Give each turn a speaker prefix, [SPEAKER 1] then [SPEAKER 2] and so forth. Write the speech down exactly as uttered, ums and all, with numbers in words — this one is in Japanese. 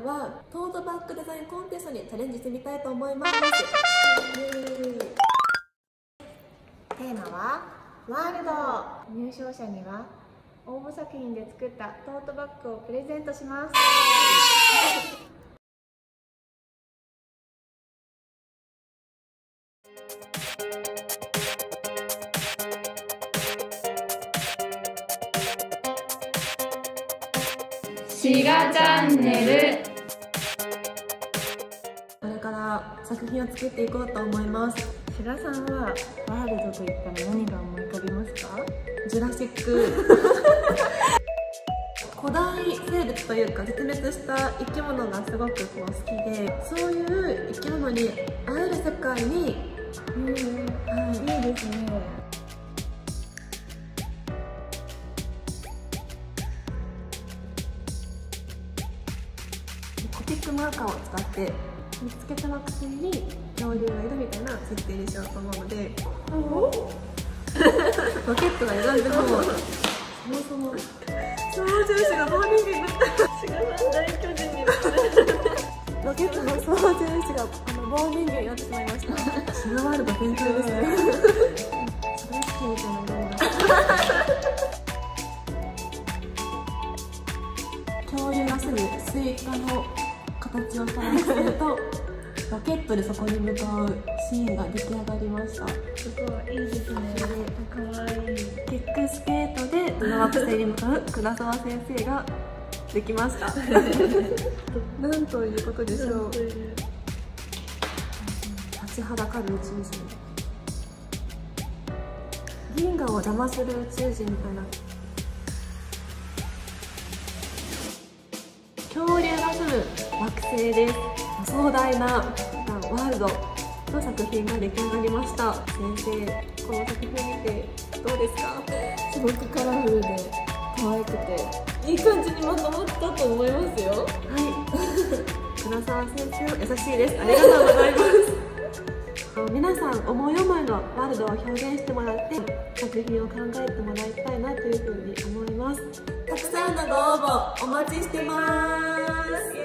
[SPEAKER 1] はトートバッグデザインコンテストにチャレンジしてみたいと思います。
[SPEAKER 2] テーマはワールド。入賞者には応募作品で作ったトートバッグをプレゼントします。
[SPEAKER 3] しがチャンネル。
[SPEAKER 1] これから作品を作っていこうと思います。
[SPEAKER 2] しがさんはワールドといったら何が思い浮かびますか？
[SPEAKER 1] ジュラシック古代生物というか絶滅した生き物がすごくこう好きで、そういう生き物に会える世界に、
[SPEAKER 2] うん、はい、いいですね。
[SPEAKER 1] コピックマーカーを使って見つけた惑星に恐竜がいるみたいな設定にしようと思うので、ロケットが選んでもそもそも操縦士が棒人間になったしがさん大巨人になったロケットの操縦士があの棒人間になってしまいました。シガワールド全開ですね。それは好きみたいな色になった恐竜がすぐスイカの形をしたらするとロケットでそこに向かうシーンが出来上がりました。
[SPEAKER 2] すごいいいですね。かわいい。
[SPEAKER 1] キックスケートでこの惑星に向かう倉沢先生ができましたなんということでしょう。立ちはだかる宇宙人、銀河を邪魔する宇宙人みたいな。恐竜が住む惑星です。壮大なワールドの作品が出来上がりました。先生、この作品見てどうですか？
[SPEAKER 2] すごくカラフルで可愛くていい感じにまとまったと思いますよ。
[SPEAKER 1] はい。倉沢先生優しいです。ありがとうございます。皆さん思い思いのワールドを表現してもらって作品を考えてもらいたいなというふうに思います。たくさんのご応募お待ちしてます。